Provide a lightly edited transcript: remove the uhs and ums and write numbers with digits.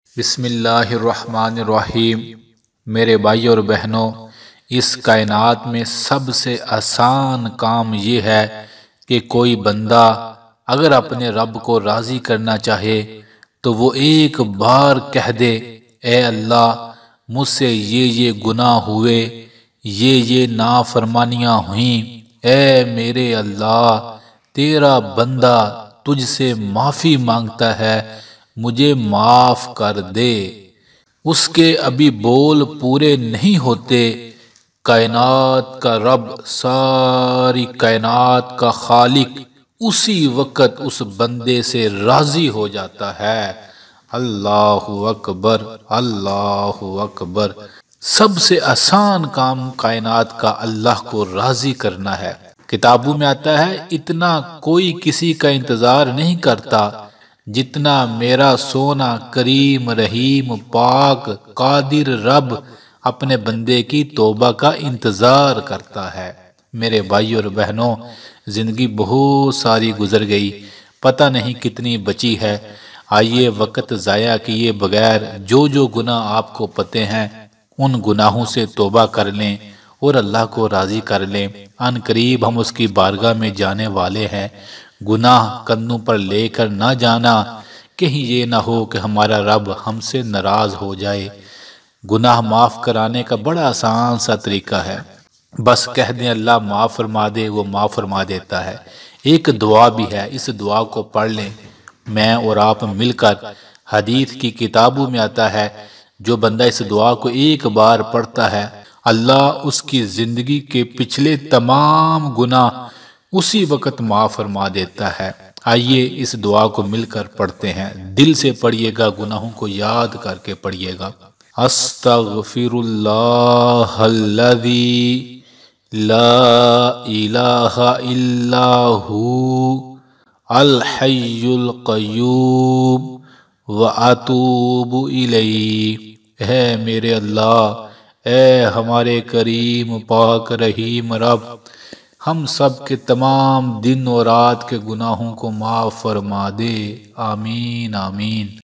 بسم اللہ الرحمن الرحیم۔ میرے بھائیوں اور بہنوں، اس کائنات میں سب سے آسان کام یہ ہے کہ کوئی بندہ اگر اپنے رب کو راضی کرنا چاہے تو وہ ایک بار کہہ دے، اے اللہ مجھ سے یہ گناہ ہوئے، یہ نافرمانیاں ہوئیں، اے میرے اللہ تیرا بندہ تجھ سے معافی مانگتا ہے، مجھے معاف کر دے۔ اس کے ابھی بول پورے نہیں ہوتے، کائنات کا رب، ساری کائنات کا خالق اسی وقت اس بندے سے راضی ہو جاتا ہے۔ اللہ اکبر، اللہ اکبر۔ سب سے آسان کام کائنات کا اللہ کو راضی کرنا ہے۔ کتابوں میں آتا ہے، اتنا کوئی کسی کا انتظار نہیں کرتا جتنا میرا سونا کریم رحیم پاک قادر رب اپنے بندے کی توبہ کا انتظار کرتا ہے۔ میرے بھائیوں اور بہنوں، زندگی بہت ساری گزر گئی، پتہ نہیں کتنی بچی ہے۔ آئیے وقت ضائع کیے بغیر جو گناہ آپ کو پتے ہیں ان گناہوں سے توبہ کر لیں اور اللہ کو راضی کر لیں۔ ان قریب ہم اس کی بارگاہ میں جانے والے ہیں۔ گناہ کندھوں پر لے کر نہ جانا، کہیں یہ نہ ہو کہ ہمارا رب ہم سے ناراض ہو جائے۔ گناہ معاف کرانے کا بڑا آسان سا طریقہ ہے، بس کہہ دیں اللہ معاف فرما دے، وہ معاف فرما دیتا ہے۔ ایک دعا بھی ہے، اس دعا کو پڑھ لیں میں اور آپ مل کر۔ حدیث کی کتابوں میں آتا ہے، جو بندہ اس دعا کو ایک بار پڑھتا ہے اللہ اس کی زندگی کے پچھلے تمام گناہ اسی وقت معاف فرما دیتا ہے۔ آئیے اس دعا کو مل کر پڑھتے ہیں، دل سے پڑھیے گا، گناہوں کو یاد کر کے پڑھیے گا۔ استغفر اللہ الذی لا الہ الا ہو الحی القیوم واتوب الیہ۔ اے میرے اللہ، اے ہمارے کریم پاک رحیم رب، ہم سب کے تمام دن اور رات کے گناہوں کو معاف فرما دے، آمین آمین۔